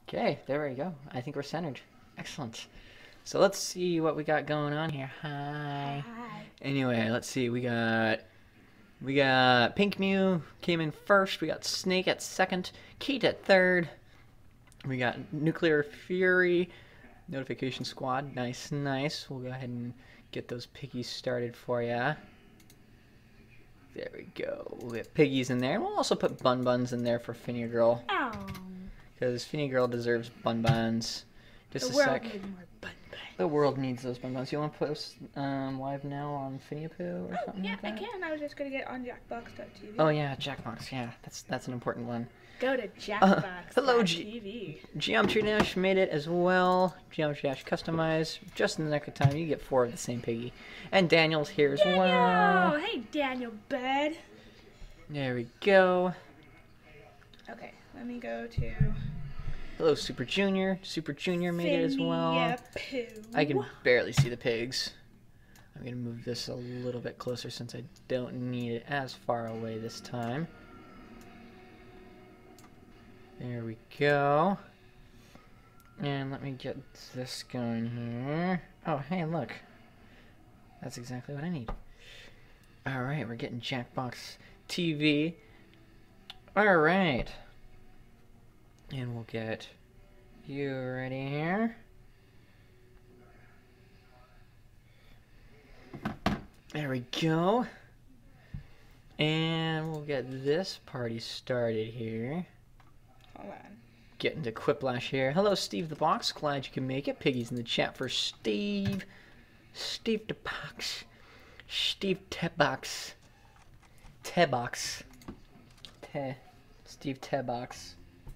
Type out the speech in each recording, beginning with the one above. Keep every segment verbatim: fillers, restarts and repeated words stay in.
Okay, there we go. I think we're centered. Excellent. So let's see what we got going on here. Hi. Hi. Anyway, let's see. We got we got Pink Mew came in first. We got Snake at second. Kate at third. We got Nuclear Fury, Notification Squad. Nice, nice. We'll go ahead and get those piggies started for ya. There we go. We'll get piggies in there. And we'll also put Bun Buns in there for Finny Girl. Oh. Because Finny Girl deserves Bun Buns. Just the a world sec. needs more bun buns. The world needs those Bun Buns. You want to post um, live now on Finny Poo or Oh, something yeah, like that? I can. I was just going to get on Jackbox dot T V. Oh, yeah, Jackbox. Yeah, that's that's an important one. Go to Jackbox. hello, G Geometry Dash made it as well. Geometry Dash Customize. Just in the nick of time, you get four of the same piggy. And Daniel's here as Daniel! well. Hey, Daniel, bud. There we go. Okay, let me go to... Hello, Super Junior. Super Junior made it as well. Poo. I can barely see the pigs. I'm going to move this a little bit closer since I don't need it as far away this time. There we go. And let me get this going here. Oh, hey, look. That's exactly what I need. Alright, we're getting Jackbox T V. Alright. And we'll get you ready here. There we go. And we'll get this party started here. Hold on. Getting to Quiplash here. Hello, Steve the Box. Glad you can make it. Piggy's in the chat for Steve. Steve the Box. Steve Tebox. Tebox. Te. Steve Tebox.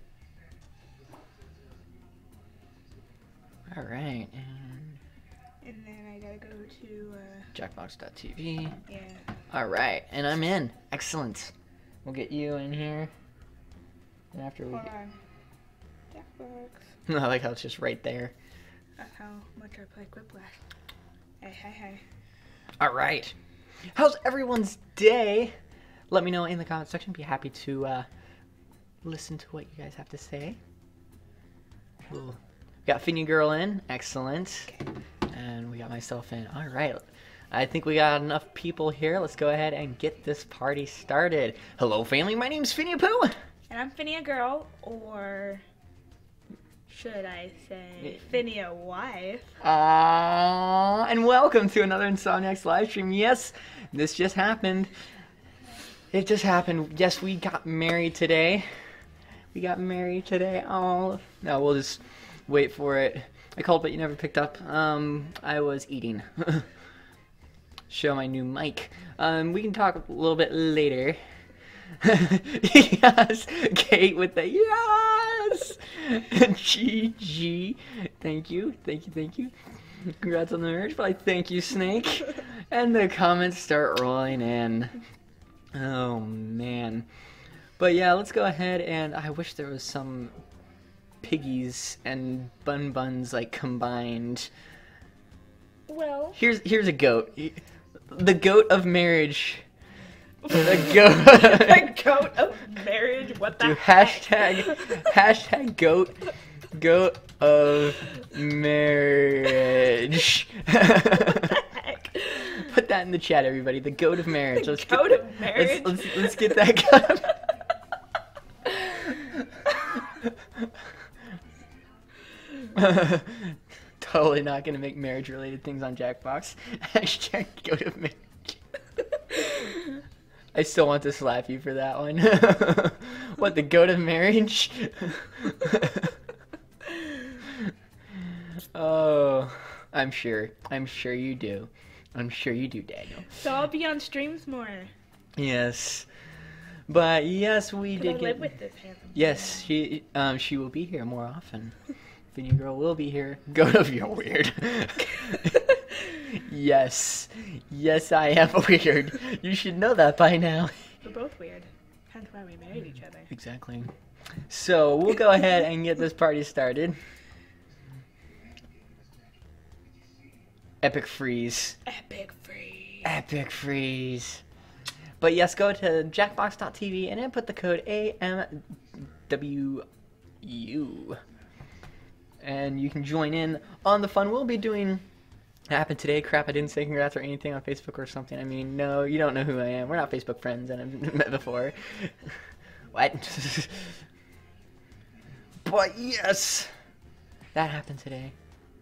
Alright, and... And then I gotta go to, uh... Jackbox dot T V. Yeah. Alright, and I'm in. Excellent. We'll get you in here. And after we Hold get... on. Jackbox. I like how it's just right there. That's how much I play Quiplash. Hey, hey, hey. Alright. How's everyone's day? Let me know in the comment section. Be happy to uh, listen to what you guys have to say. Cool. Got Finny Girl in. Excellent. Okay. And we got myself in. Alright. I think we got enough people here. Let's go ahead and get this party started. Hello, family. My name's Finny Poo. And I'm Finny a girl, or should I say Finny a wife? Uh, and welcome to another Insomniacs live stream. Yes, this just happened. It just happened. Yes, we got married today. We got married today. Oh, no, we'll just wait for it. I called, but you never picked up. Um, I was eating. Show my new mic. Um, we can talk a little bit later. Yes, Kate with the yes. G G. Thank you, thank you, thank you. Congrats on the marriage, but I thank you, Snake. And the comments start rolling in. Oh man. But yeah, let's go ahead and I wish there was some piggies and bun buns like combined. Well, Here's here's a goat. The goat of marriage. The goat. the goat of marriage. What the Dude, heck? hashtag hashtag goat goat of marriage. Heck? Put that in the chat, everybody. The goat of marriage. The Let's goat get, of marriage? Let's, let's, let's get that going. Totally not gonna make marriage related things on Jackbox. Hashtag goat of marriage. I still want to slap you for that one. What, the goat of marriage? Oh, I'm sure. I'm sure you do. I'm sure you do, Daniel. So I'll be on streams more. Yes. But yes, we Could did I get... live with this handsome Yes, she um she will be here more often. Finny Girl will be here. Goat of you're weird. Yes. Yes, I am weird. You should know that by now. We're both weird. Hence why we married each other. Exactly. So, we'll go ahead and get this party started. Epic freeze. Epic freeze. Epic freeze. But yes, go to jackbox dot T V and input the code A M W U. and you can join in on the fun. We'll be doing happened today. Crap, I didn't say congrats or anything on Facebook or something. I mean, no, you don't know who I am. We're not Facebook friends, and I've met before. What? But yes, that happened today.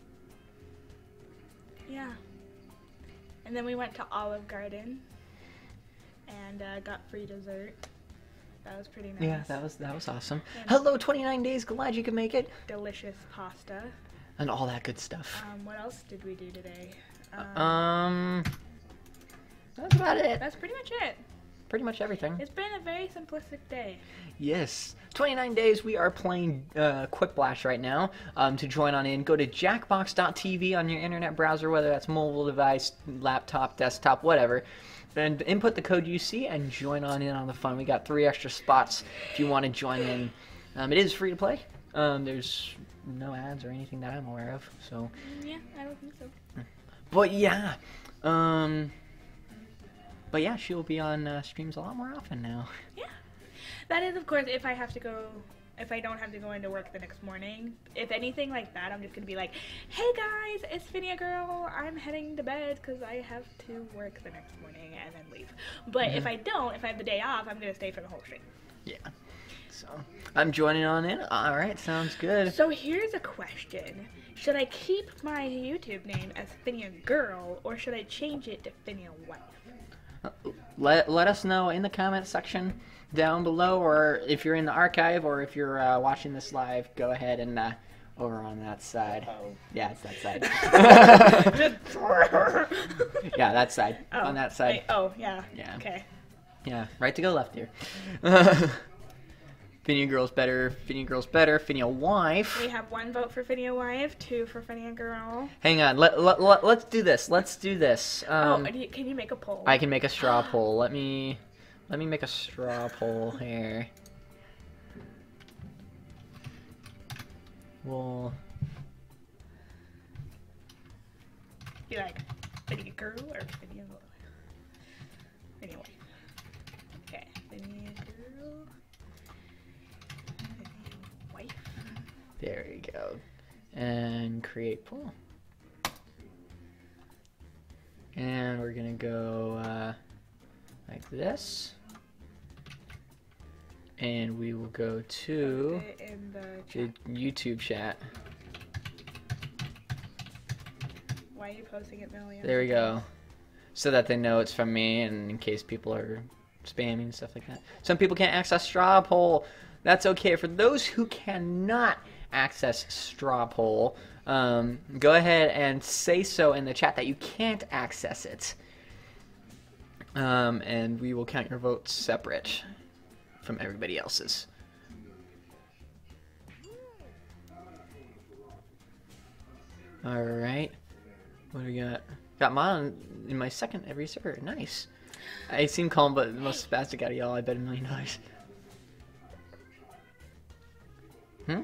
Yeah. And then we went to Olive Garden and uh, got free dessert. That was pretty nice. Yeah, that was that was awesome. And Hello, twenty-nine days. Glad you could make it. delicious pasta. And all that good stuff. Um, what else did we do today? Um, Um, that's about it. that's pretty much it. Pretty much everything. It's been a very simplistic day. Yes. twenty-nine days, we are playing uh, Quiplash right now. Um, to join on in, go to jackbox dot t v on your internet browser, whether that's mobile device, laptop, desktop, whatever. And input the code you see and join on in on the fun. We got three extra spots if you want to join in. Um, it is free to play. Um, there's no ads or anything that I'm aware of. So. Yeah, I don't think so. But yeah. Um, but yeah, she will be on uh, streams a lot more often now. Yeah. That is, of course, if I have to go, if I don't have to go into work the next morning. If anything like that, I'm just going to be like, hey guys, it's Finia Girl. I'm heading to bed because I have to work the next morning and then leave. But mm-hmm. if I don't, if I have the day off, I'm going to stay for the whole stream. Yeah. So, I'm joining on in. All right, sounds good. So here's a question. Should I keep my YouTube name as Finia Girl or should I change it to Finia Wife? Uh, let, let us know in the comment section down below, or if you're in the archive, or if you're uh, watching this live, go ahead and uh, over on that side. Uh-oh. Yeah, it's that side. Yeah, that side. Oh, on that side. wait, oh, yeah. Yeah. Okay. Yeah, right to go, left here. Finia Girl's better, Finia Girl's better, Finia Wife. We have one vote for Finia Wife, two for Finia Girl. Hang on, let, let, let, let's do this. Let's do this. Um, oh, can you make a poll? I can make a straw poll. Let me... Let me make a straw poll here. Well, be like, Finia Girl or Finia Finia Wife? Okay, Finia Girl, Finia Wife. There we go. And create poll. And we're gonna go uh, like this. And we will go to in the, the YouTube chat. Why are you posting it millions? There we go. So that they know it's from me, and in case people are spamming and stuff like that. Some people can't access straw poll. That's okay. For those who cannot access straw poll, um, go ahead and say so in the chat that you can't access it. Um, and we will count your votes separate from everybody else's. Alright. What do we got? Got mine in my second every server. Nice. I seem calm, but the most spastic out of y'all, I bet a million dollars. Hmm?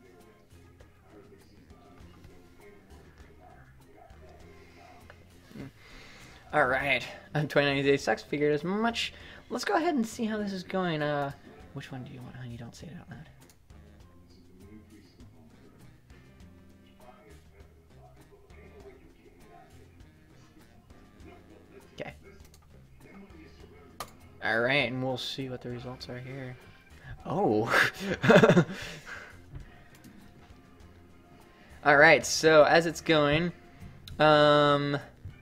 Alright. I'm twenty-nine days sex, figured as much. Let's go ahead and see how this is going. Uh, which one do you want, honey? Don't say it out loud. Okay. Alright, and we'll see what the results are here. Oh. Alright, so as it's going, um...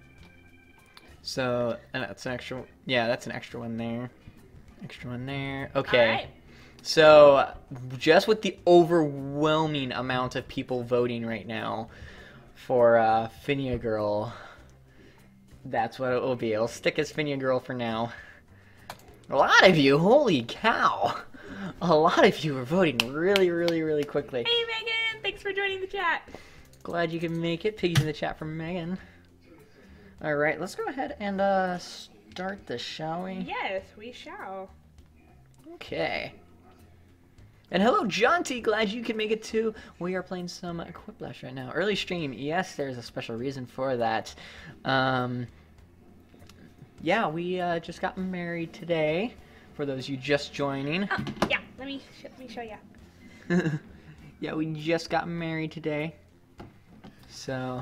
So, and that's an extra, yeah, that's an extra one there. Extra one there. Okay. All right. So, just with the overwhelming amount of people voting right now for uh, Finia Girl, that's what it will be. It'll stick as Finia Girl for now. A lot of you, holy cow. A lot of you are voting really, really, really quickly. Hey, Megan. Thanks for joining the chat. Glad you can make it. Piggies in the chat from Megan. Alright, let's go ahead and uh, start this, shall we? Yes, we shall. Okay. And hello, Jaunty. Glad you can make it too. We are playing some Quiplash right now. Early stream. Yes, there's a special reason for that. Um, yeah, we uh, just got married today. For those of you just joining. Oh, yeah. Let me sh let me show you. Yeah, we just got married today. So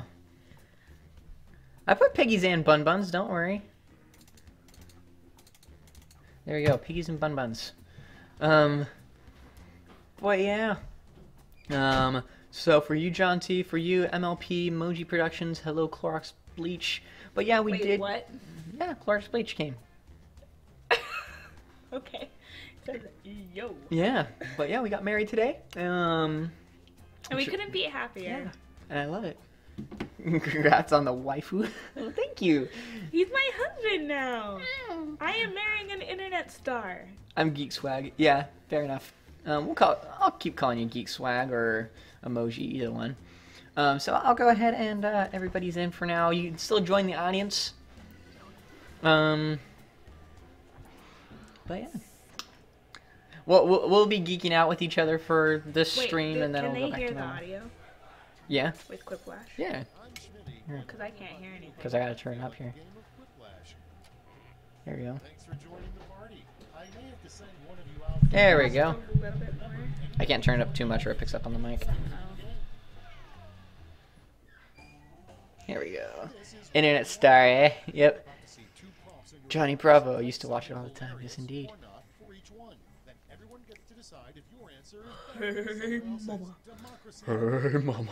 I put piggies and bun buns, don't worry. There we go, piggies and bun buns. Um Boy, yeah. Um so for you, John T, for you, M L P, Moji Productions, hello Clorox Bleach. But yeah, we Wait, did what? Yeah, Clorox Bleach came. Okay. Yo. Yeah, but yeah, we got married today. Um And we couldn't be happier. Yeah, and I love it. Congrats on the waifu. Oh, thank you. He's my husband now. I am marrying an internet star. I'm Geek Swag. Yeah, fair enough. Um, we'll call. I'll keep calling you Geek Swag or Emoji, either one. Um, so I'll go ahead and uh, everybody's in for now. You can still join the audience. Um, but yeah. Well, we'll, we'll be geeking out with each other for this Wait, stream, did- and then can we'll they go back hear to the normal. audio Yeah. with Quiplash? Yeah. Because I can't hear anything. Because I gotta turn it up here. There we go. There we go. A little bit more. I can't turn it up too much or it picks up on the mic. Oh. Here we go. Internet star, eh? Yep. Johnny Bravo. I used to watch it all the time. Yes, indeed. Hey, mama. Hey, mama.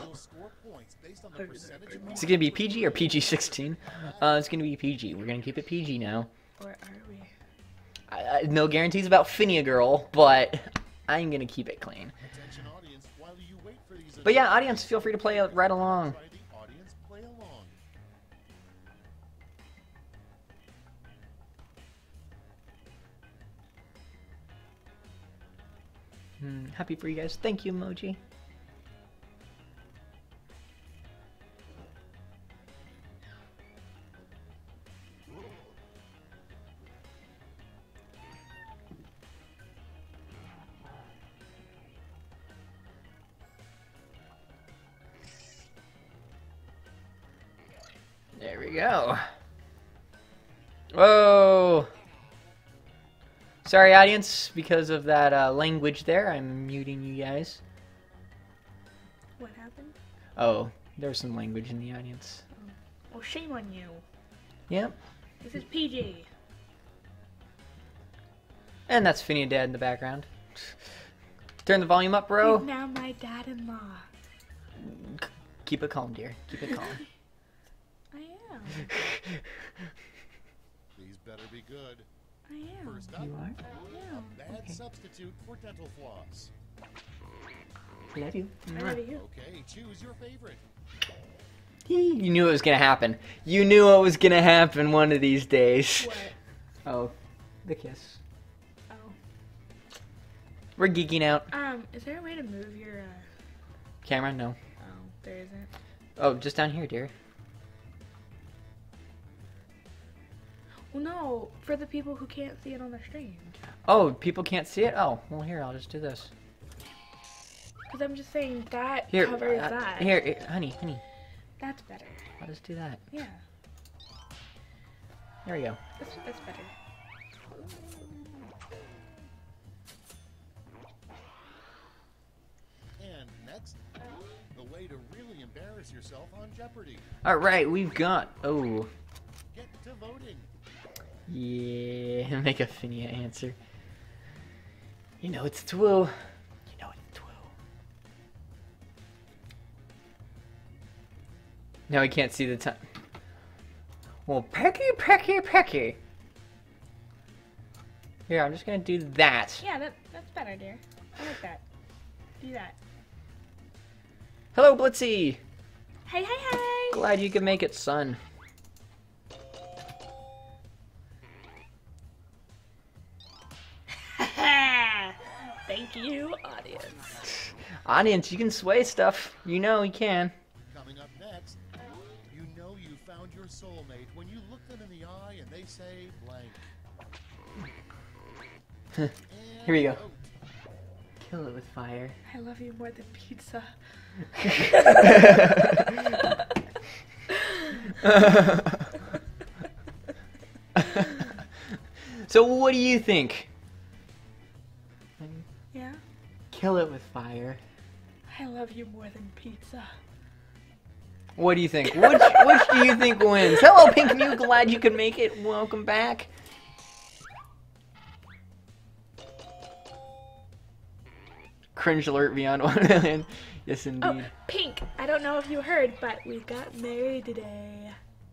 Is it gonna be P G or P G sixteen? Uh, it's gonna be P G. We're gonna keep it P G now. Or are we? I, I, no guarantees about Finia Girl, but I'm gonna keep it clean. But yeah, audience, feel free to play right along. Hmm, happy for you guys. Thank you, Emoji. There we go. Whoa! Sorry, audience, because of that uh, language there, I'm muting you guys. What happened? Oh, there's some language in the audience. Oh. Well, shame on you. Yep. This is P G. And that's Finia Dad in the background. Turn the volume up, bro. He's now my dad-in-law. Keep it calm, dear. Keep it calm. I am. These better be good. I am. First up, You are? I am. bad Okay. substitute for dental floss. Love you. I love you. Okay, choose your favorite. You knew it was gonna happen. You knew it was gonna happen one of these days. What? Oh, the kiss. Oh. We're geeking out. Um, is there a way to move your, uh... Camera, no. Oh, there isn't. Oh, just down here, dear. Well, no, for the people who can't see it on the stream. Oh, people can't see it? Oh, well here, I'll just do this. Because I'm just saying that Here, covers uh, that. Here, here, honey, honey. That's better. I'll just do that. Yeah, There we go. that's, that's better. And next, the way to really embarrass yourself on Jeopardy. Alright, we've got... Oh. Get to voting. Yeah, make a Finia answer. You know it's Twoo. You know it's Twoo. Now we can't see the time. Well, pecky, pecky, pecky. Here, I'm just gonna do that. Yeah, that that's better, dear. I like that. Do that. Hello, Blitzy. Hey, hey, hey! Glad you could make it, son. Thank you, audience. Audience, you can sway stuff. You know you can. Coming up next, you know you found your soulmate when you look them in the eye and they say blank. Here we go. And vote. Kill it with fire. I love you more than pizza. So what do you think? Yeah? Kill it with fire. I I love you more than pizza. What do you think? Which which do you think wins? Hello, Pink Mew. Glad you could make it. Welcome back. Cringe alert beyond one million. Yes, indeed. Oh, Pink. I don't know if you heard, but we got married today.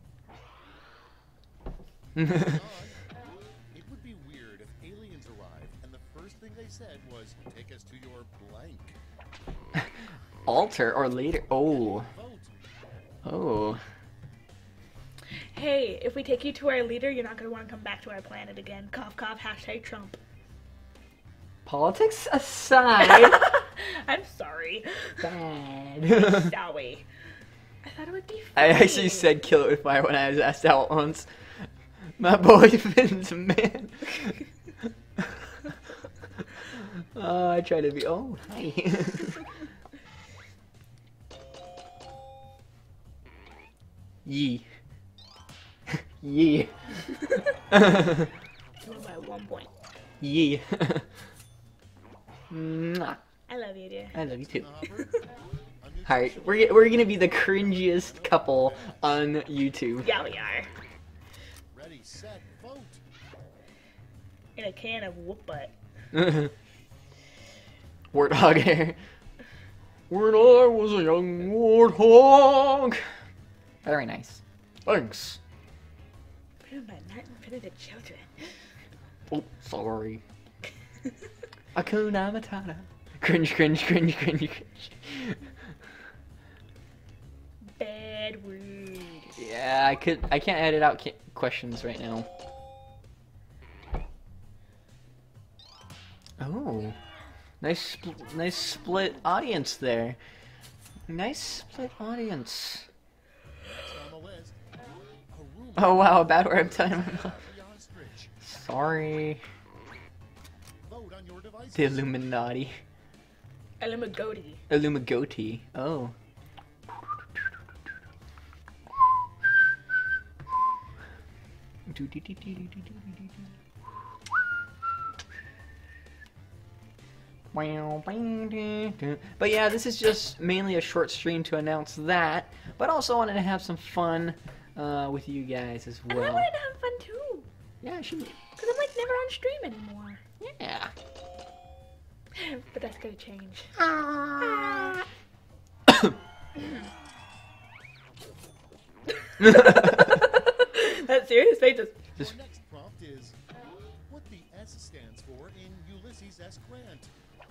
It would be weird if aliens arrived and the first thing they said was, "Take us to your blank." Alter or later? Oh. Vote. Oh. Hey, if we take you to our leader, you're not going to want to come back to our planet again. Cough, cough, hashtag Trump. Politics aside. I'm sorry. Bad. Sorry. I thought it would be funny. I actually said kill it with fire when I was asked out once. My boyfriend's a man. Oh, I try to be. Oh, hi. Yee. Yee. By one point. Yee. Mwah. I love you, dear. I love you too. Hopper, a new Alright, we're, we're gonna be the cringiest couple on YouTube. Yeah, we are. Ready, set, vote. In a can of whoop butt. Warthog hair. When I was a young warthog. Very nice. Thanks. Written by Martin for the children. Oh, sorry. Hakuna Matata. Cringe, cringe, cringe, cringe, cringe. Bad word. Yeah, I could. I can't edit out ca questions right now. Oh, nice, spl nice split audience there. Nice split audience. Next on the list, Haruma, Oh wow, about where I'm telling my mom. the ostrich. Sorry, Vote on your devices. the Illuminati. Elimagoti. Illumigoti. Oh. But yeah, this is just mainly a short stream to announce that, but also wanted to have some fun uh, with you guys as And I well. wanted to have fun too. Yeah, I should. Because I'm like never on stream anymore. Yeah. But that's gonna change. That serious face is. Just- Our next prompt is what the S stands for in Ulysses S. Grant.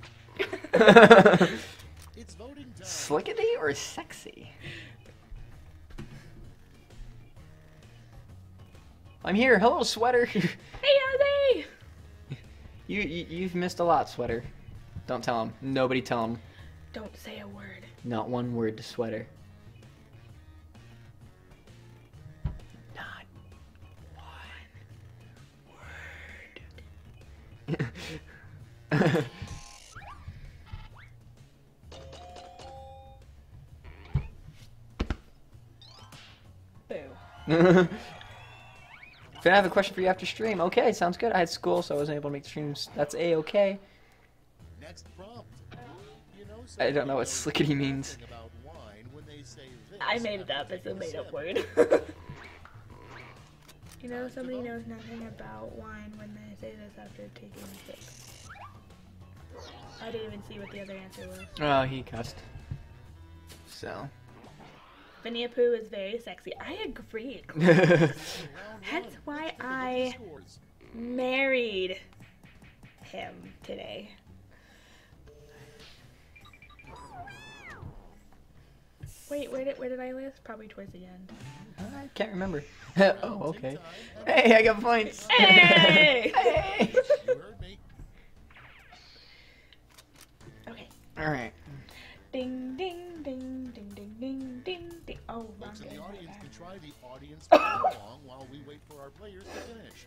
It's voting time. Slickety or sexy? I'm here. Hello, sweater. Hey, Ozzy! you, you you've missed a lot, sweater. Don't tell him. Nobody tell him. Don't say a word. Not one word to sweater. Not one word. Boo. Can I have a question for you after stream? Okay, sounds good. I had school, so I wasn't able to make the streams. That's a-okay. Next prompt. You know, I don't know what somebody slickety knows means. nothing about wine when they say this I made it after up. It's a taking made up sip. word. You know, somebody knows nothing about wine when they say this after taking a sip. I didn't even see what the other answer was. Oh, he cussed. So. Vinny Pooh is very sexy. I agree. Round Hence one. why Let's look at the I scores. married him today. Wait, where did where did I list? Probably towards the end. I can't remember. Oh, okay. Hey, I got points. Hey! Hey! You heard me. Okay. Alright. Ding ding ding ding ding ding ding ding. Oh, wrong Folks in game. the Put it audience back. can try the audience follow along while we wait for our players to finish.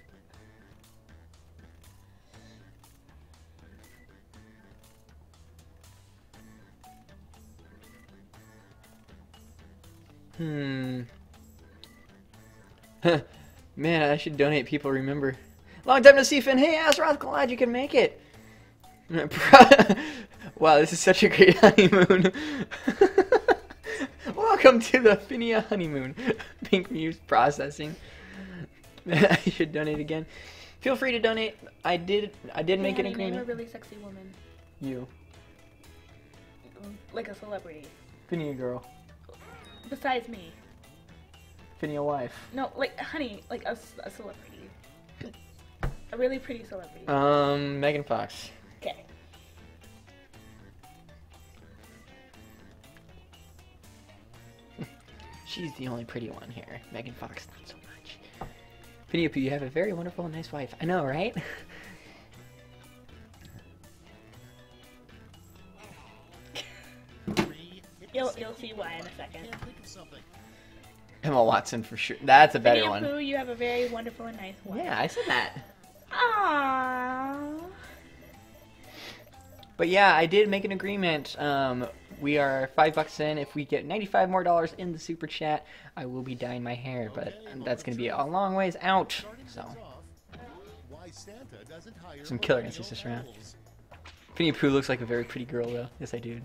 Hmm. Man, I should donate. People remember. Long time no see, Finn. Hey, Azeroth, glad you can make it. What Wow, this is such a great honeymoon. Welcome to the Finia honeymoon. Pink Muse processing. I should donate again. Feel free to donate. I did. I did make an agreement. Name a really sexy woman. You. Like a celebrity. Finia girl. Besides me. Finia wife. No, like honey, like a, a celebrity. A really pretty celebrity. Um, Megan Fox. Okay. She's the only pretty one here. Megan Fox, not so much. Finia Poo, you have a very wonderful and nice wife. I know, right? You'll you'll see why in a second. Emma Watson for sure. That's a better Finia one. Poo, you have a very wonderful and nice wife. Yeah, I said that. Aww. But yeah, I did make an agreement. Um, we are five bucks in. If we get ninety-five more dollars in the super chat, I will be dyeing my hair. But that's gonna be a long ways out. So some killer answers this round. Finia Poo looks like a very pretty girl, though. Yes, I do.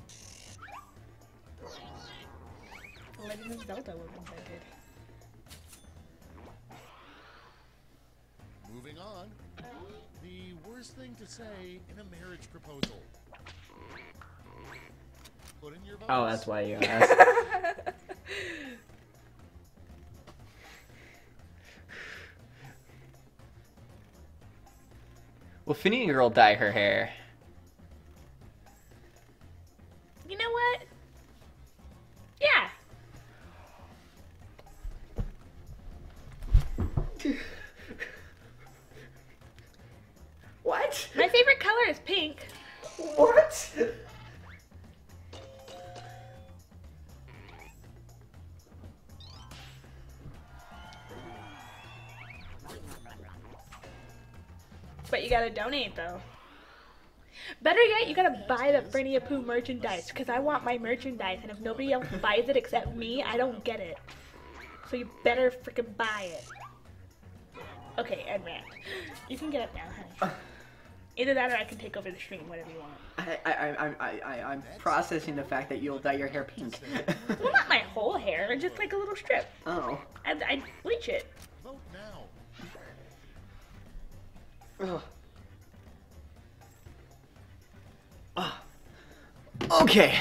Legend of Zelda was invented. Moving on. The worst thing to say in a marriage proposal. Put in your votes. Oh, that's why you asked. Will Finia girl dye her hair? You know what? Yeah. What? My favorite color is pink. What? But you gotta donate though. Better yet, you gotta buy the Finia Poo merchandise because I want my merchandise, and if nobody else buys it except me, I don't get it. So you better freaking buy it. Okay, and rant. You can get up now, honey. Either that or I can take over the stream, whatever you want. I, I, I, I, I, I'm processing the fact that you'll dye your hair pink. Well, not my whole hair, just like a little strip. Oh. And I bleach it. Vote now. Ugh. Ah. Okay.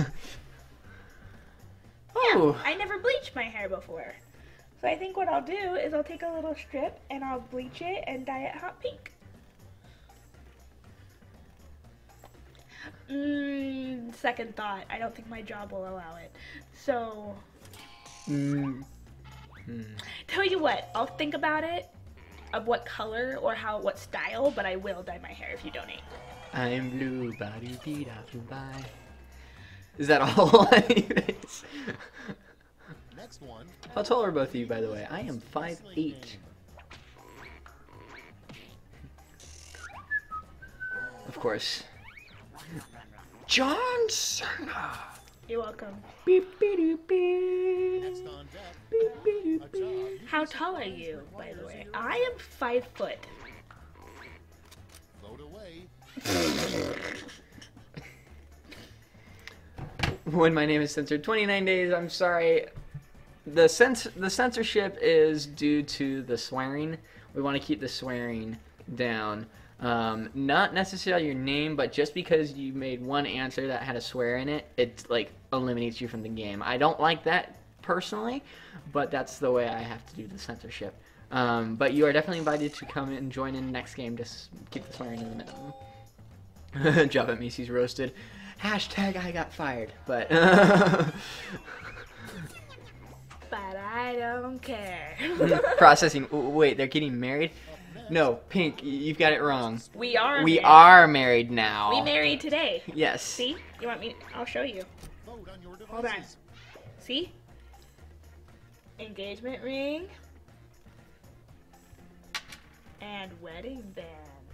Oh. Yeah, I never bleached my hair before. So I think what I'll do is I'll take a little strip and I'll bleach it and dye it hot pink. Mmm, second thought. I don't think my job will allow it. So, Mm. Hmm. tell you what, I'll think about it, of what color or how, what style, but I will dye my hair if you donate. I'm blue, body beat up bye. Is that all? Anyways. Next one. How tall are both of you, by the way? I am five eight. Of course. John Cena. You're welcome. Beep, beep, beep, beep. Next on deck. Beep, beep, A beep. job. How tall are you, by the way? I am five foot. Vote away. When my name is censored, twenty-nine days. I'm sorry. The cens the censorship is due to the swearing. We want to keep the swearing down. Um, not necessarily your name, but just because you made one answer that had a swear in it, it like eliminates you from the game. I don't like that personally, but that's the way I have to do the censorship. Um, but you are definitely invited to come and join in the next game. Just keep the swearing in the minimum. Job at Macy's roasted. Hashtag I got fired, but But I don't care. processing. W- Wait, they're getting married? No, Pink, y- you've got it wrong. We are We married. are married now. We married today. Yes. See? You want me? I'll show you. Vote on your Hold on. devices. See? Engagement ring. And wedding band.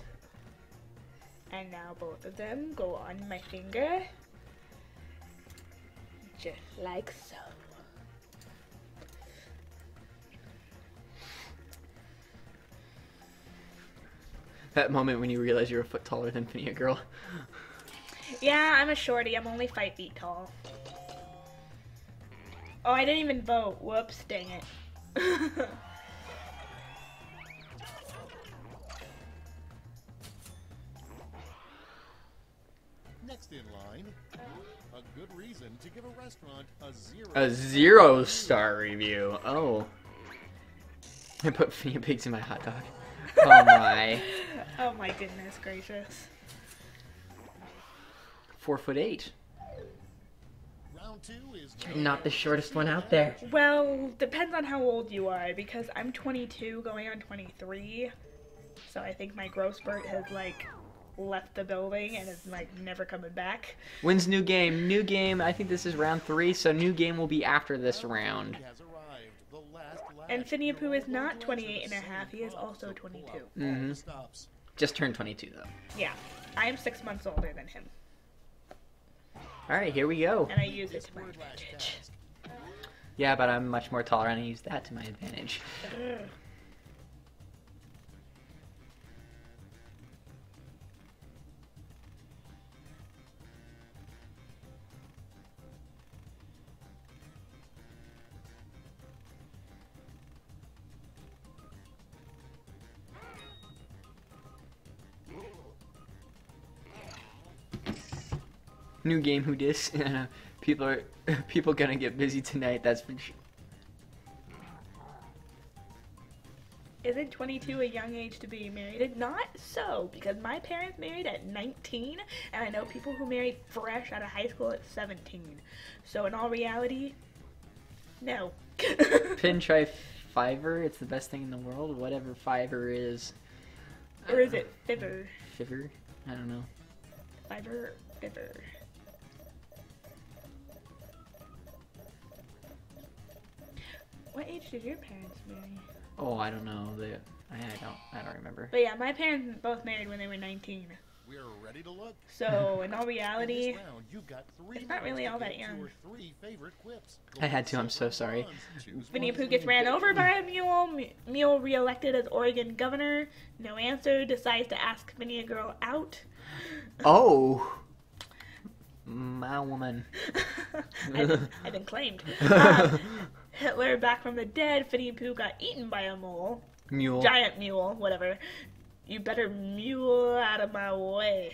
And now both of them go on my finger. Just like so. That moment when you realize you're a foot taller than Finia Girl. Yeah, I'm a shorty. I'm only five feet tall. Oh, I didn't even vote. Whoops, dang it. Next in line, a good reason to give a restaurant a zero. A zero star review. Oh. I put guinea pigs in my hot dog. Oh my. Oh my goodness gracious. Four foot eight. Round two is Not the shortest one out there. Well, depends on how old you are, because I'm twenty-two going on twenty-three. So I think my growth spurt has like left the building and is like never coming back. When's new game? New game, I think this is round three, so new game will be after this round. has arrived. The last lap. And Finny Pooh is not twenty-eight and a half, he is also twenty-two. Mhm. Stops. Just turned twenty-two though. Yeah, I am six months older than him, Alright, here we go. and I use it to my advantage. Yeah, but I'm much more taller and I use that to my advantage. Ugh. New game, who dis? people are people gonna get busy tonight, that's for sure. Isn't twenty-two a young age to be married? Not so, because my parents married at nineteen, and I know people who married fresh out of high school at seventeen. So in all reality, no. Pin try Fiverr, it's the best thing in the world, whatever Fiverr is. Or is it Fiverr? Fiverr? I don't know. Fiverr, Fiverr. What age did your parents marry? Oh, I don't know. They, I, I don't. I don't remember. But yeah, my parents both married when they were nineteen. We're ready to look. So in all In reality, this round, you've got three it's not really rounds all to that get young. your three favorite quips. I had to, I'm so sorry. Choose Winnie one. Pooh gets ran over by a mule. M- Mule reelected as Oregon governor. No answer. Decides to ask Vinny a girl out. Oh, my woman. I've, been, I've been claimed. Um, Hitler back from the dead. Finny Pooh got eaten by a mole. Mule. Giant mule, whatever. You better mule out of my way.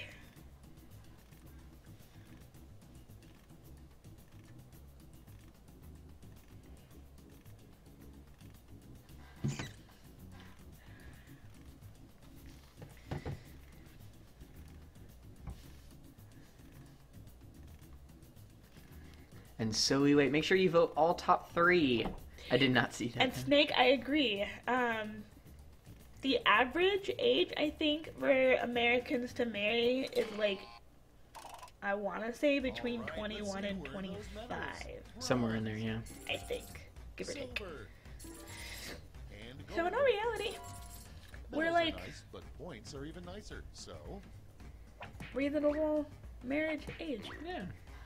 And so we wait. Make sure you vote all top three. I did not see that. And Snake, I agree. Um, the average age, I think, for Americans to marry is like, I want to say between All right, let's twenty-one see and where those medals. twenty-five. Somewhere in there, yeah. I think, give or take. Silver. And So in gold. all reality, we're Medals are like nice, but points are even nicer. So reasonable marriage age. Yeah.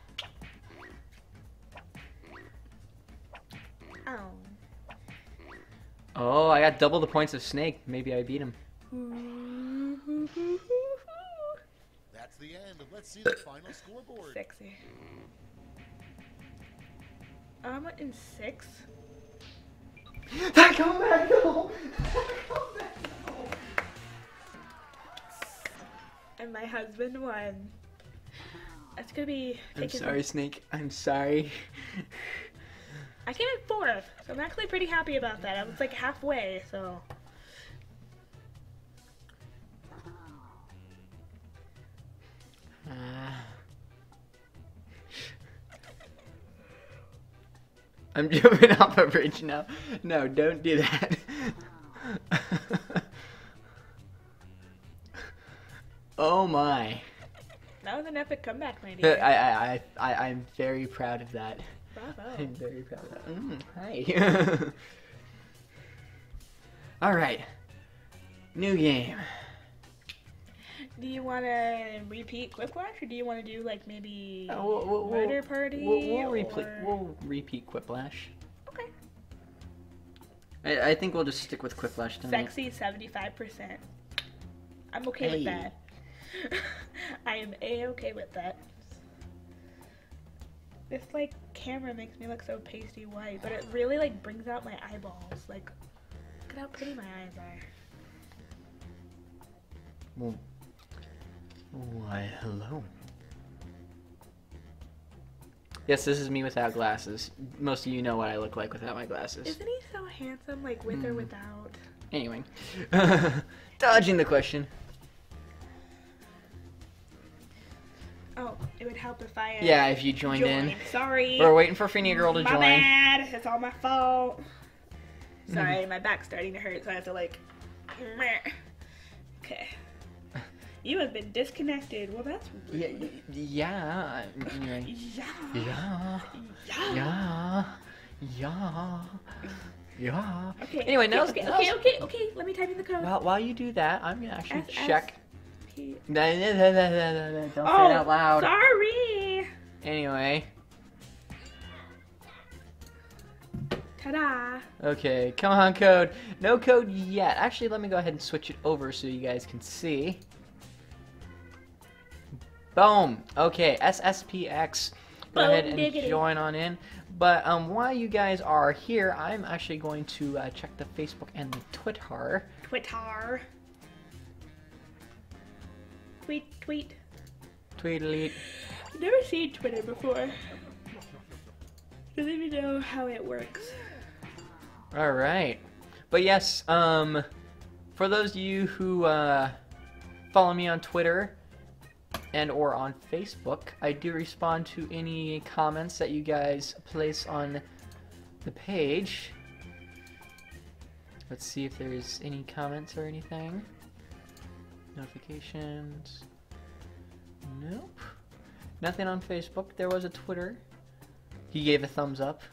Oh. Oh, I got double the points of Snake. Maybe I beat him. that's the end. Let's see the final scoreboard. Sexy. I'm in six. That come back, no! Come back, no! And my husband won. That's gonna be. I'm taking- sorry, Snake. I'm sorry. I came in fourth, so I'm actually pretty happy about that. I was like halfway, so. Uh, I'm jumping off a bridge now. No, don't do that. Oh my. That was an epic comeback, my I, dear. I, I, I, I'm very proud of that. Bravo. I'm very proud of that. Mm, hi. Alright. New game. Do you want to repeat Quiplash, or do you want to do like maybe Uh, we'll, we'll, we'll- Murder Party? We'll, we'll, repli- or- we'll repeat Quiplash. Okay. I, I think we'll just stick with Quiplash tonight. Sexy seventy-five percent. I'm okay with Hey. that. I am a-okay with that. This like camera makes me look so pasty white, but it really like brings out my eyeballs. Like, look at how pretty my eyes are. Well, why, hello. Yes, this is me without glasses. Most of you know what I look like without my glasses. Isn't he so handsome, like with mm. or without? Anyway, dodging the question. Oh, it would help if I. Uh, yeah, if you joined joined. in. Sorry. We're waiting for Fenia Girl to my join. My bad. It's all my fault. Sorry, mm. my back's starting to hurt, so I have to like. Okay. You have been disconnected. Well, that's rude. Yeah. Yeah. Yeah. Yeah. Yeah. Yeah. Yeah. Yeah. Okay. Anyway, now okay, okay, okay, okay, okay. Let me type in the code. While while you do that, I'm gonna actually S S check. P Don't say it out loud. Sorry. Anyway. Ta-da. Okay, come on, code. No code yet. Actually, let me go ahead and switch it over so you guys can see. Boom. Okay, S S P X. Go Boom, ahead and diggity. join on in. But um, while you guys are here, I'm actually going to uh, check the Facebook and the Twitter. Twitter. Tweet, tweet. Tweedly. Never seen Twitter before. Don't even know how it works. All right. But yes, um, for those of you who uh, follow me on Twitter and or on Facebook, I do respond to any comments that you guys place on the page. Let's see if there's any comments or anything. Notifications. Nope. Nothing on Facebook. There was a Twitter. He gave a thumbs up.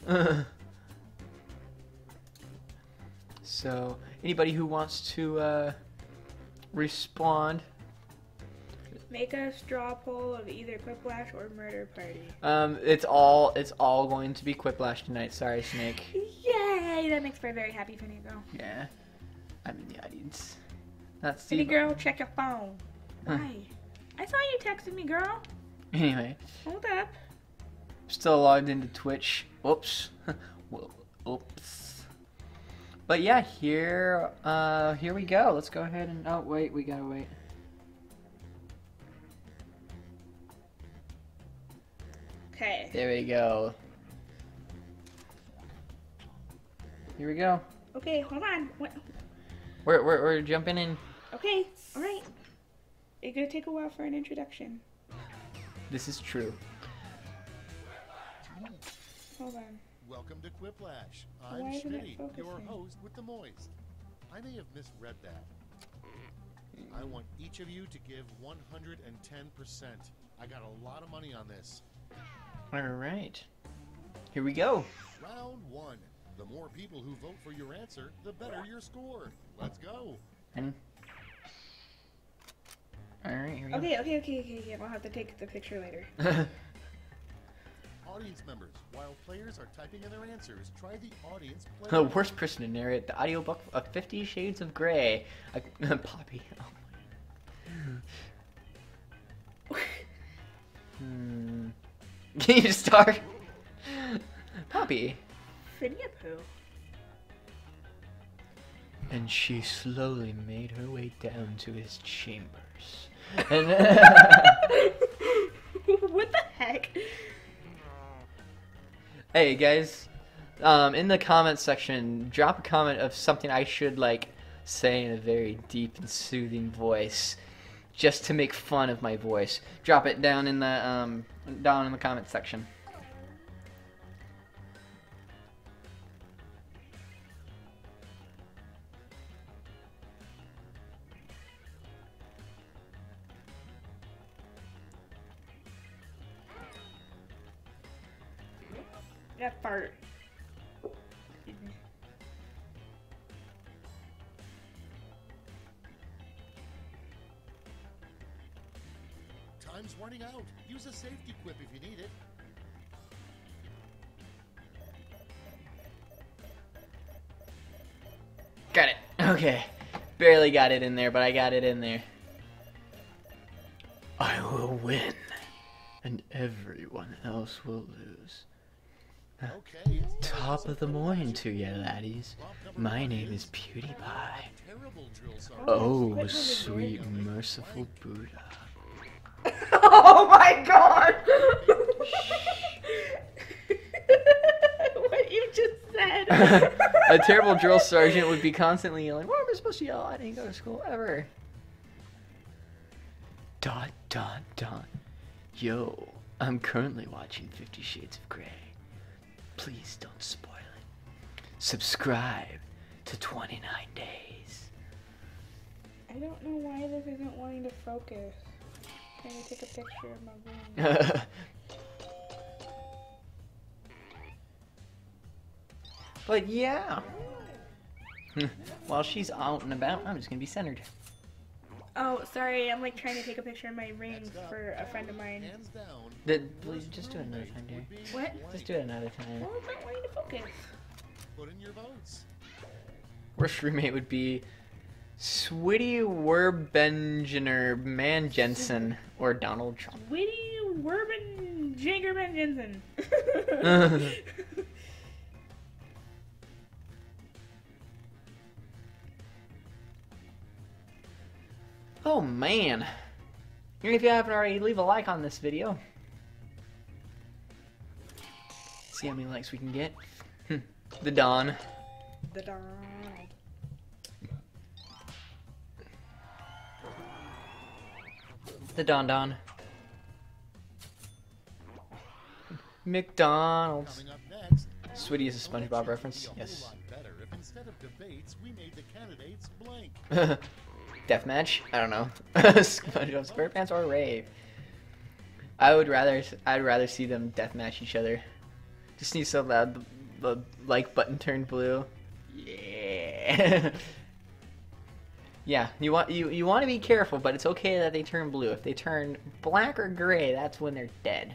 So, anybody who wants to uh, respond. Make a straw poll of either Quiplash or Murder Party. Um, it's all it's all going to be Quiplash tonight. Sorry, Snake. Yay! That makes for a very happy Finny girl. Yeah, I'm in the audience. Not Finny Steve. girl, check your phone. Why? I saw you texting me, girl. Anyway, Hold up. still logged into Twitch. Whoops. Whoa, oops. But yeah, here, uh, here we go. Let's go ahead and. Oh wait, we gotta wait. Okay. There we go. Here we go. Okay, hold on. What? We're we're we're jumping in. Okay, all right. It's gonna take a while for an introduction. This is true. Hold on. Welcome to Quiplash. Why I'm isn't it Schmitty, your focusing? host with the Moist. I may have misread that. I want each of you to give one hundred ten percent. I got a lot of money on this. All right. Here we go. Round one. The more people who vote for your answer, the better your score. Let's go. And. All right. Here we go. Okay, okay, okay, okay, okay. We'll have to take the picture later. Audience members, while players are typing in their answers, try the audience play. The worst person to narrate the audiobook of Fifty Shades of Grey. Uh, Poppy. Oh. hmm. Can you just start? Poppy. Phinia poo. And she slowly made her way down to his chambers. And What the heck? hey guys, um, in the comments section, drop a comment of something I should like say in a very deep and soothing voice, just to make fun of my voice. Drop it down in the um, down in the comment section. That fart. Excuse me. Time's running out. Use a safety quip if you need it. Got it. Okay. Barely got it in there, but I got it in there. I most will lose. Okay. Top of the morning to you, laddies. My name is PewDiePie. Oh, sweet merciful Buddha. Oh my god! What you just said. A terrible drill sergeant would be constantly yelling, what am I supposed to yell? I didn't go to school ever. Dot, dot, dot. Yo, I'm currently watching Fifty Shades of Grey. Please don't spoil it. Subscribe to twenty-nine days. I don't know why this isn't wanting to focus. Can I take a picture of my room? But yeah. While she's out and about, I'm just gonna be centered. Oh, sorry, I'm like trying to take a picture of my ring for a friend of mine. The, please just do it another time, dear. What? Just do it another time. Well, it's not wanting to focus. Put in your votes. Worst roommate would be Switty Werbengener Man Jensen or Donald Trump. Witty Werben Jagerman Jensen. Oh man. And if you haven't already, leave a like on this video. See how many likes we can get. The Dawn. The dawn. The Don Don. McDonald's. Coming up next, Switty is a SpongeBob reference. It'd be a Yes. whole lot better if instead of debates, we made the candidates blank. Deathmatch? I don't know. SpongeBob SquarePants or rave? I would rather I'd rather see them deathmatch each other. Just need so loud the, the like button turned blue. Yeah. Yeah, you want you, you want to be careful, but it's okay that they turn blue. If they turn black or gray, that's when they're dead.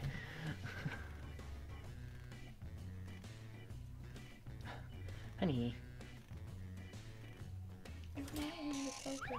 Honey. It's not wanting to focus.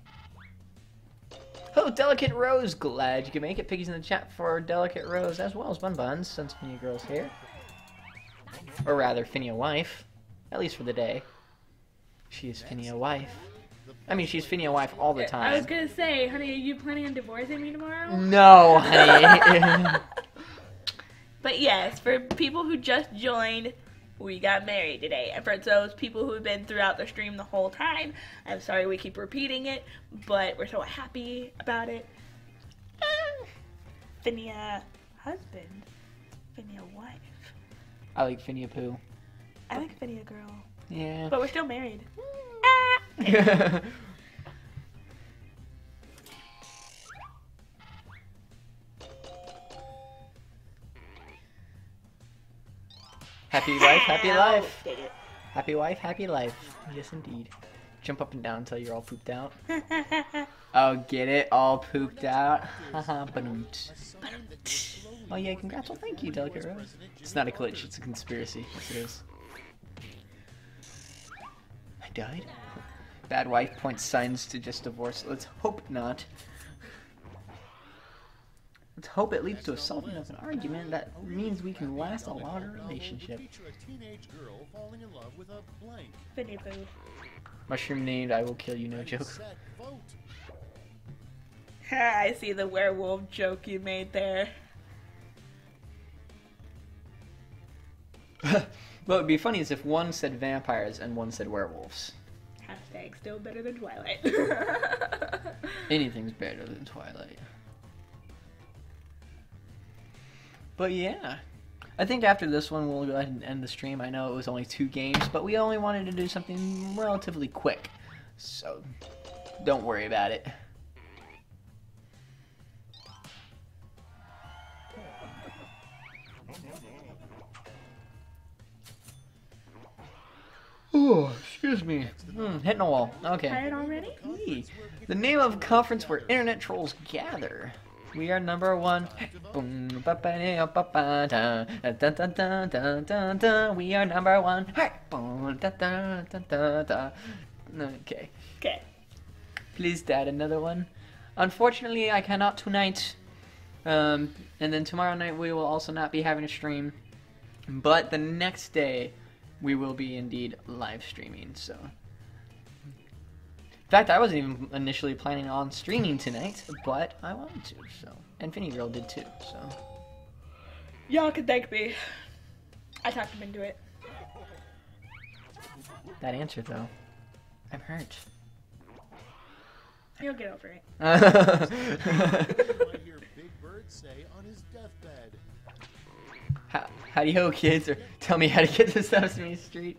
Oh, Delicate Rose, glad you can make it. Piggies in the chat for Delicate Rose as well as Bun Buns, since Finia Girl's here. Or rather, Finia Wife. At least for the day. She is Finia Wife. I mean, she's Finia Wife all the time. I was gonna say, honey, are you planning on divorcing me tomorrow? No, honey. But yes, for people who just joined, we got married today. And for those people who have been throughout the stream the whole time, I'm sorry we keep repeating it, but we're so happy about it. Finia husband, Finia wife. I like Finia Poo. I like Finia girl. Yeah. But we're still married. Happy wife, happy life. Did it. Happy wife, happy life. Yes, indeed. Jump up and down until you're all pooped out. Oh, get it? All pooped out? Haha, ba-doom-t. Oh yeah, congrats. Well, thank you, Delicate Rose. It's not a glitch, it's a conspiracy. Yes, it is. I died? Bad wife points signs to just divorce. Let's hope not. Let's hope it leads to a solving of an argument that means we can last a longer relationship. Feature a teenage girl falling in love with a blank. Finia poo. Mushroom named I will kill you, no joke. Set, vote. I see the werewolf joke you made there. What would be funny is if one said vampires and one said werewolves. Hashtag still better than Twilight. Anything's better than Twilight. But yeah, I think after this one we'll go ahead and end the stream. I know it was only two games, but we only wanted to do something relatively quick, so don't worry about it. Oh, excuse me. Hmm, hitting a wall. Okay. Tired already? Hey, the name of a conference where internet trolls gather. We are number one. Boom, ba ba da ba ba da da da da da da da. We are number one. Hey, boom, da da da da da. Okay. Okay. Please, Dad, another one. Unfortunately, I cannot tonight. Um, and then tomorrow night we will also not be having a stream, but the next day we will be indeed live streaming. So, in fact, I wasn't even initially planning on streaming tonight, but I wanted to. So, and Finny Girl did too. So, Y'all can thank me. I talked him into it. that answer though, I'm hurt. You'll get over it. I hear Big Bird say on his deathbed. How, howdy ho, kids, or tell me how to get to Sesame Street.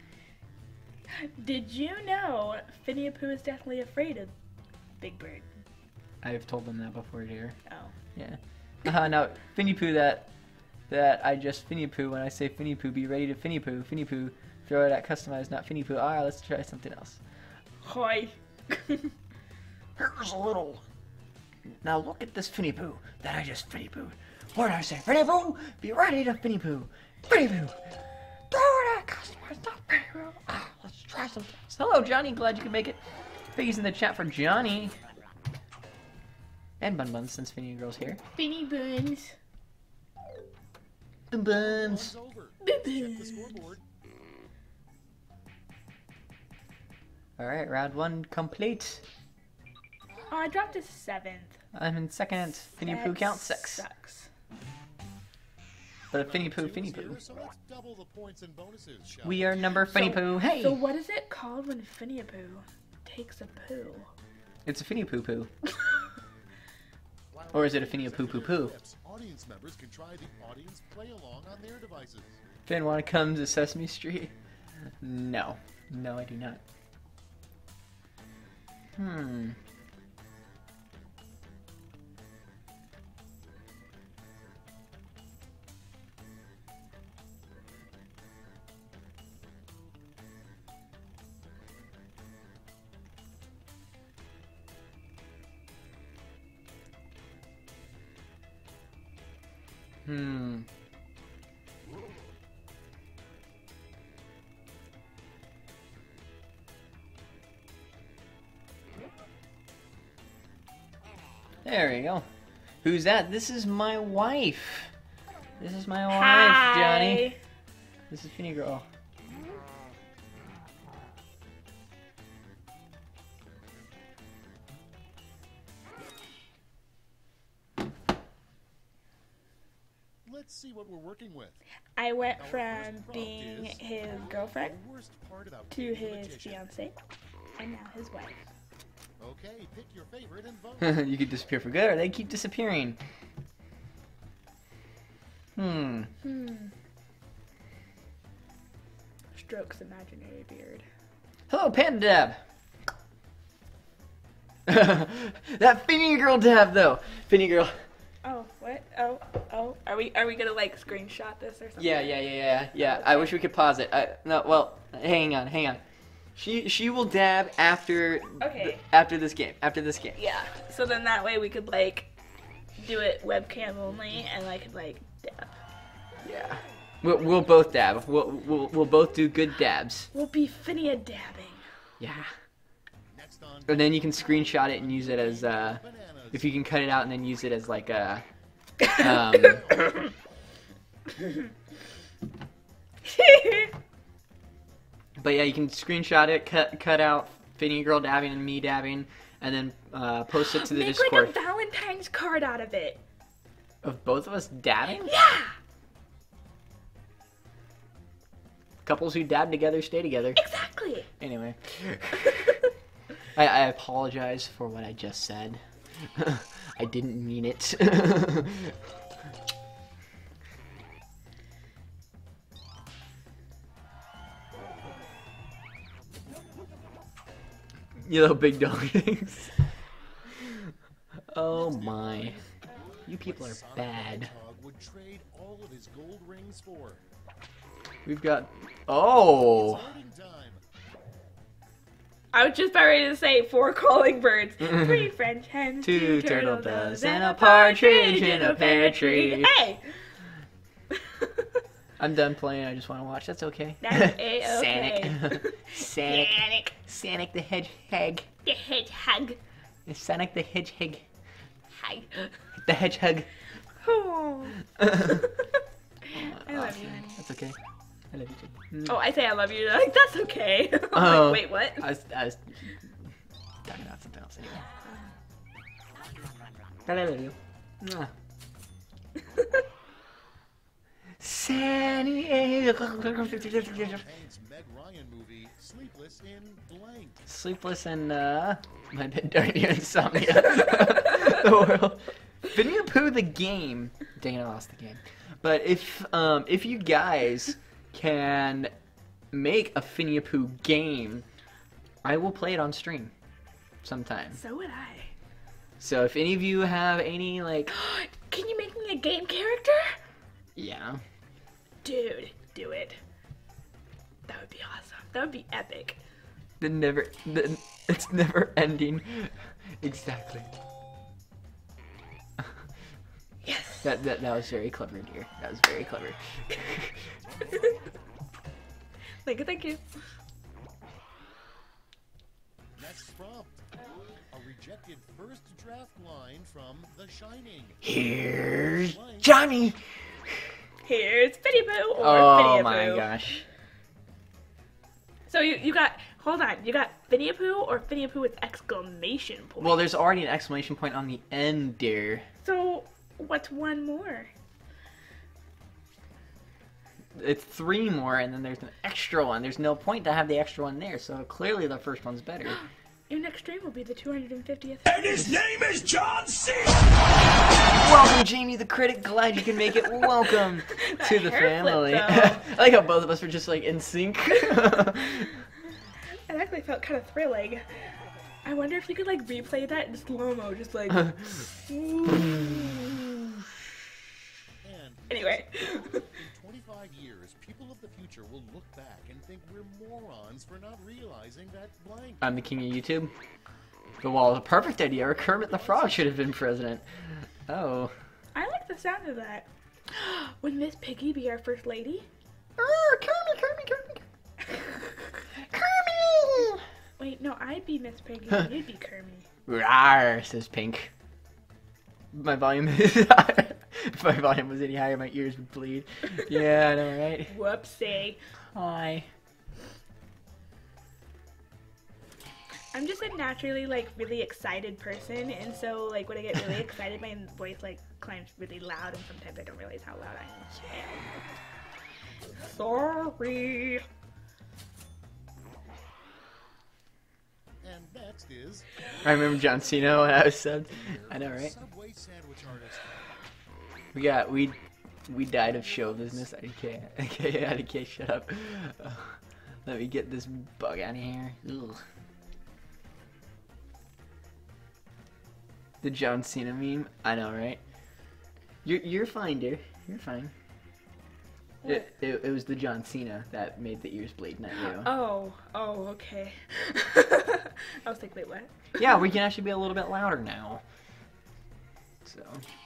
Did you know Finny Pooh is definitely afraid of Big Bird? I've told them that before, dear. Oh. Yeah. Uh, now, Finny Pooh, that that I just Finny Pooh. When I say Finny Pooh, be ready to Finny Pooh. Finny Pooh, throw it at customized, not Finny Pooh. Alright, let's try something else. Hi. Here's a little. Now look at this Finny Pooh that I just Finny Pooh. What did I say? Finny Pooh, be ready to Finny Pooh. Finny Pooh, throw it at customers, not Finny Pooh. Ah, let's try something else. Hello, Johnny. Glad you could make it. Piggies in the chat for Johnny. And Bun Buns, since Finny Girl's here. Finny Buns. Bun Buns. Over. Check the scoreboard. Alright, round one complete. Oh, I dropped a seventh. I'm in second. Finny Pooh That counts six. Sucks. But a Finny Pooh, Round two Finny is Pooh. here, so let's double the points and bonuses, shall We are number Finny So- Pooh. Hey! So what is it called when Finny Pooh takes a poo? It's a Finny Pooh Pooh. While Or is it a the Finny Pooh Pooh executive Pooh? tips, Audience members can try the audience play along on their devices. Finn, want to come to Sesame Street? No. No, I do not. Hmm. Hmm. There we go. Who's that? This is my wife. This is my wife, Johnny. This is Finny Girl. Let's see what we're working with. I went Our from first prompt being is his girlfriend the worst part about to being a his magician. fiance, and now his wife. Okay, pick your favorite and vote. You could disappear for good, or they keep disappearing. Hmm. Hmm. Strokes imaginary beard. Hello, Panda Dab. That Finny Girl dab, though. Finny Girl. Oh, what? Oh, oh. Are we are we gonna like screenshot this or something? Yeah, yeah, yeah, yeah, yeah. I wish we could pause it. I, no, well, hang on, hang on. She she will dab after Okay. th- after this game. After this game. Yeah. So then that way we could like do it webcam only, and I could like dab. Yeah. We'll, we'll both dab. We'll, we'll we'll both do good dabs. We'll be Finny a dabbing. Yeah. Next on And then you can screenshot it and use it as uh, bananas. if you can cut it out and then use it as like a um. But yeah, you can screenshot it, cut cut out Finny Girl dabbing and me dabbing, and then uh, post it to the Make Discord like a Valentine's card out of it. of both of us dabbing. Yeah. Couples who dab together stay together. Exactly. Anyway, I, I apologize for what I just said. I didn't mean it. You little big dog things. Oh my. You people are Sonic bad. the Hedgehog would trade all of his gold rings for. We've got... Oh! Voting time. I was just about ready to say four calling birds, three French hens, Two two turtle turtle doves, doves, and and a a partridge partridge in in a a pear pear tree. tree. Hey. I'm done playing. I just want to watch. That's okay. That's A-okay. Sonic. Sonic. Sonic Sonic the Hedgehog. the hedgehog. Sonic the Hedgehog. Hi. The hedgehog. Oh. I love you, honey. That's okay. I love you too. Oh, I say I love you. You're like, that's okay. I'm Oh. like, wait, what? I was, I was talking about something else anyway. But I love you. Mwah. Sandy. Hank's Meg Ryan movie, Sleepless in Blank. Sleepless and uh, my bed dirty insomnia. The world. Winnie the Pooh the game. Dang it, I lost the game. But if um if you guys can make a Winnie the Pooh game, I will play it on stream sometime. So would I. So if any of you have any like, Can you make me a game character? yeah, Dude, do it. That would be awesome. That would be epic. the never the, it's never ending. Exactly. Yes. That that that was very clever, dear. That was very clever. Thank you, thank you. Next prompt. A rejected first draft line from The Shining. Here's Johnny. Here's Winnie Pooh or Oh Winnie my Pooh. gosh. So you, you got, hold on, you got Winnie Pooh or Winnie Pooh with exclamation point? Well, there's already an exclamation point on the end, dear. So what's one more? It's three more, and then there's an extra one. There's no point to have the extra one there, so clearly the first one's better. Your next stream will be the two hundred fiftieth. And his name is John C. Welcome, Jamie the Critic. Glad you can make it. Welcome to the hair flip, family. though. I like how both of us were just like in sync. It actually felt kind of thrilling. I wonder if you could like replay that in slow-mo, just like... And Anyway. in twenty-five years, people of the future will look back and think we're morons for not realizing that blank. I'm the king of YouTube. The wall is a perfect idea. Or Kermit the Frog should have been president. Oh. I like the sound of that. Would Miss Piggy be our first lady? Oh, Kermit, Kermit, Kermit. Kermit! Wait, no, I'd be Miss Piggy and you'd be Kermit. Rawr, says Pink. My volume is higher. If my volume was any higher, my ears would bleed. Yeah, I know, right? Whoopsie. Hi. I'm just a naturally like really excited person, and so like when I get really excited, my voice like climbs really loud, and sometimes I don't realize how loud I am. Sorry. And next is I remember John Cena when I was subbed. I know, right? Subway sandwich artist. We got, we, we died of show business. I can't, I can't, I can't shut up. Uh, let me get this bug out of here. Ugh. The John Cena meme? I know, right? You're, you're fine, dear. You're fine. It, it, it was the John Cena that made the ears bleed, not you. Oh, oh, okay. I was like, wait, what? Yeah, we can actually be a little bit louder now. So.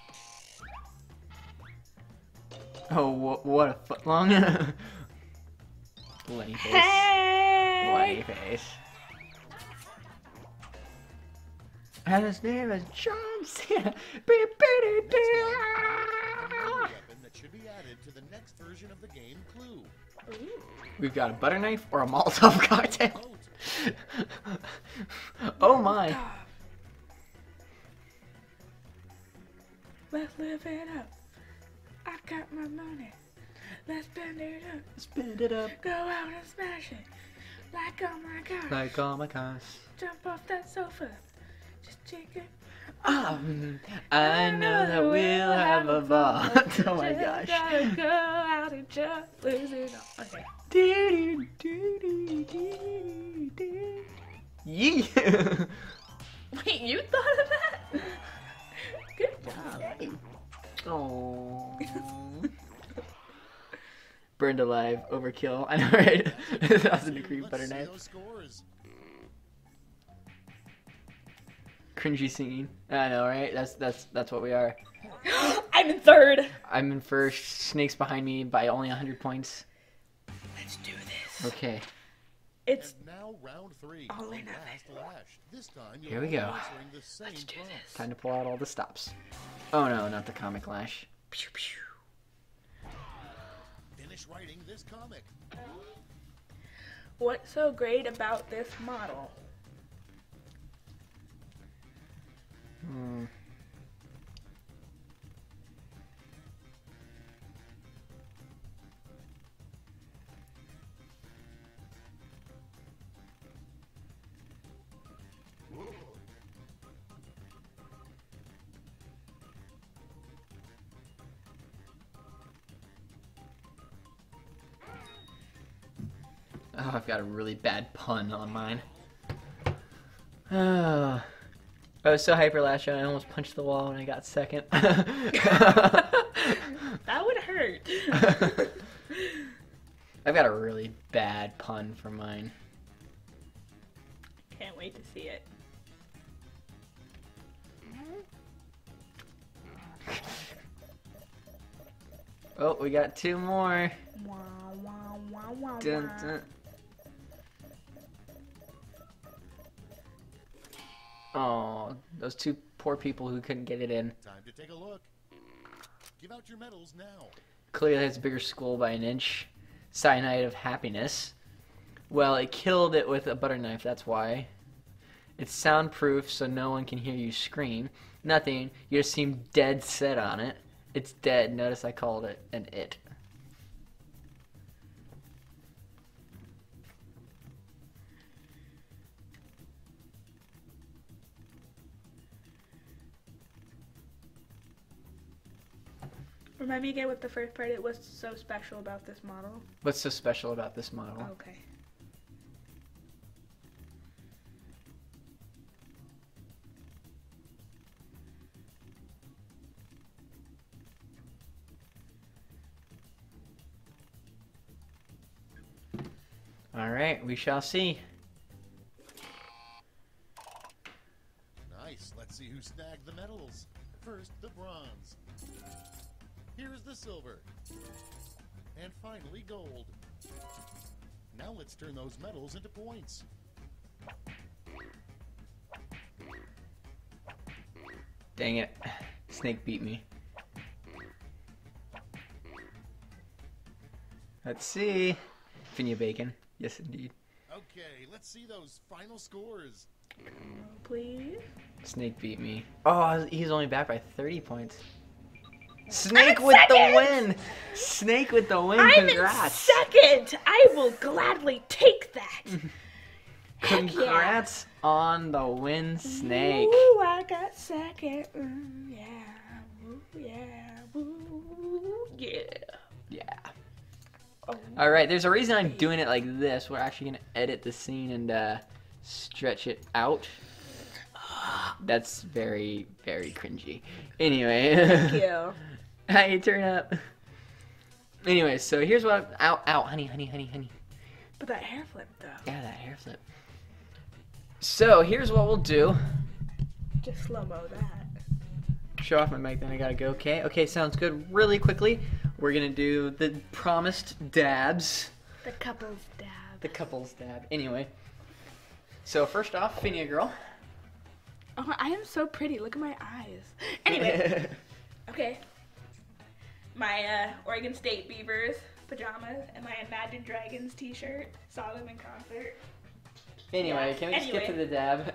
Oh, wh what a foot long. Lenny face. Hey! Lenny face. And his name is John Cena. Beep, beep, beep, A beep. weapon that should be added to the next version of the game Clue. We've got a butter knife or a Molotov cocktail. Vote. Oh my. Let's live it up. I got my money. Let's spend it up. Spin it up Go out and smash it. Like oh my god. like all my cars. Jump off that sofa. Just shake it. Um, I know that we'll have a ball. Oh my Just gosh. gotta go out and just lose it all. Okay. Do, do, do, do, do. Yee. Wait, you thought of that? Good job. Oh. Burned alive, overkill. I know, right? Thousand degree butter Let's see knife. those scores. Cringy singing. I know, right? That's that's that's what we are. I'm in third. I'm in first. Snake's behind me by only one hundred points. Let's do this. Okay. It's And now round three. all the in on last lash. This time you'll Here we be go. answering the same Let's do prompt. this. Time to pull out all the stops. Oh no, not the comic lash. Pew, pew. Finish writing this comic. What's so great about this model? Hmm. Oh, I've got a really bad pun on mine. Oh, I was so hyper last year, I almost punched the wall and I got second. That would hurt. I've got a really bad pun for mine. Can't wait to see it. Oh, we got two more. Wah, wah, wah, wah, Dun, wah. dun. Oh, those two poor people who couldn't get it in. Time to take a look. Give out your medals now. Clearly has a bigger skull by an inch. Cyanide of happiness. Well, it killed it with a butter knife, that's why. It's soundproof, so no one can hear you scream. Nothing, you just seem dead set on it. It's dead. Notice I called it an it. Remind me again what the first part it was so special about this model. What's so special about this model? Okay. Alright, we shall see. Nice. Let's see who snagged the medals. First, the bronze. Here's the silver. And finally, gold. Now let's turn those medals into points. Dang it. Snake beat me. Let's see. Finia Bacon. Yes, indeed. Okay, let's see those final scores. Please. Snake beat me. Oh, he's only back by thirty points. Snake I'm with the second! win! Snake with the win, I'm congrats! in second! I will gladly take that! Heck yeah. Congrats on the win, Snake. Ooh, I got second. Mm, yeah. Ooh, yeah. Ooh, yeah. Yeah. Oh. Alright, there's a reason I'm doing it like this. We're actually going to edit the scene and uh, stretch it out. That's very, very cringy. Anyway. Thank you. How you turn up? Anyway, so here's what I'm... Ow, ow, honey, honey, honey, honey. But that hair flip, though. Yeah, that hair flip. So, here's what we'll do. Just slow-mo that. Show off my mic, then I gotta go. Okay, okay, sounds good. Really quickly, we're gonna do the promised dabs. The couple's dab. The couple's dab. Anyway. So, first off, Finia girl. Oh, I am so pretty. Look at my eyes. Anyway. Okay. My uh, Oregon State Beavers pajamas and my Imagine Dragons t-shirt. Saw them in concert. Anyway, Yeah, can we just anyway. get to the dab?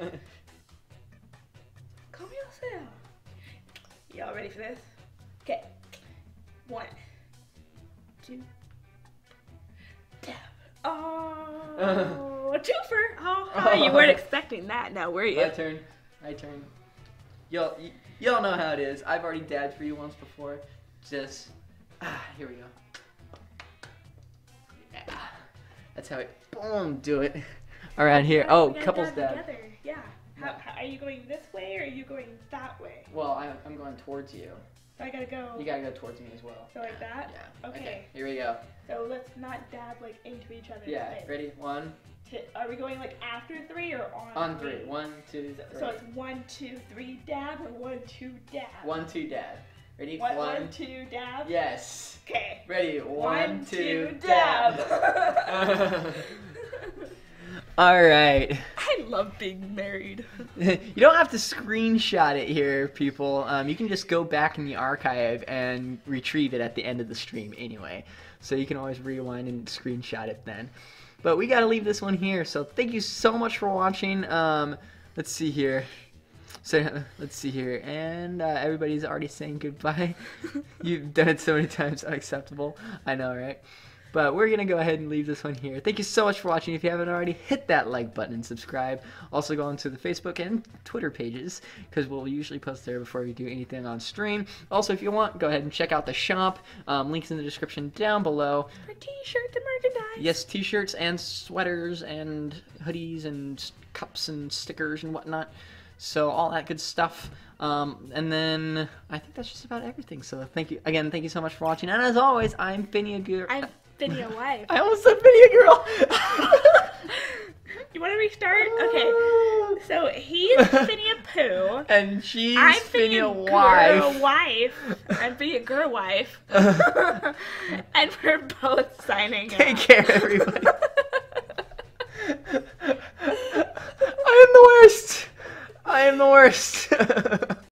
Come yourself. Y'all ready for this? Okay. One. Two. Dab. Oh, a twofer. Oh, oh, you weren't expecting that now, were you? My turn. My turn. Y'all, y- y'all know how it is. I've already dabbed for you once before. Just, ah, here we go. Yeah. That's how we, boom, do it. Around here. Yeah, Oh, we gotta couples dab dab. together. Yeah. How, how, are you going this way or are you going that way? Well, I, I'm going towards you. So I gotta go. You gotta go towards me as well. So like that? Yeah. Okay. Here we go. So let's not dab like into each other. Yeah. Ready? One. Are we going like after three or on? On three. One, two, three. So it's one, two, three, dab or one, two, dab. One, two, dab. Ready? One, One. one, two, dab. Yes. Okay. Ready? One, One, two, two, dab. dab. All right. I love being married. You don't have to screenshot it here, people. Um, you can just go back in the archive and retrieve it at the end of the stream anyway. So you can always rewind and screenshot it then. But we got to leave this one here. So thank you so much for watching. Um, let's see here. So let's see here. And uh, everybody's already saying goodbye. You've done it so many times. Unacceptable. I know, right? But we're going to go ahead and leave this one here. Thank you so much for watching. If you haven't already, hit that like button and subscribe. Also go onto the Facebook and Twitter pages because we'll usually post there before we do anything on stream. Also, if you want, go ahead and check out the shop. Um, links in the description down below. For t-shirts and merchandise. Yes, t-shirts and sweaters and hoodies and cups and stickers and whatnot. So all that good stuff. Um, and then I think that's just about everything. So thank you again. Thank you so much for watching. And as always, I'm Finia Girl. I'm Finia Wife. I almost said Finia Girl. You want to restart? Okay. So he's Finia Pooh. And she's I'm Finia Finia Wife. Girl Wife. I'm Finia Girl Wife. And we're both signing Take out. care, everybody. I am the worst. I am the worst.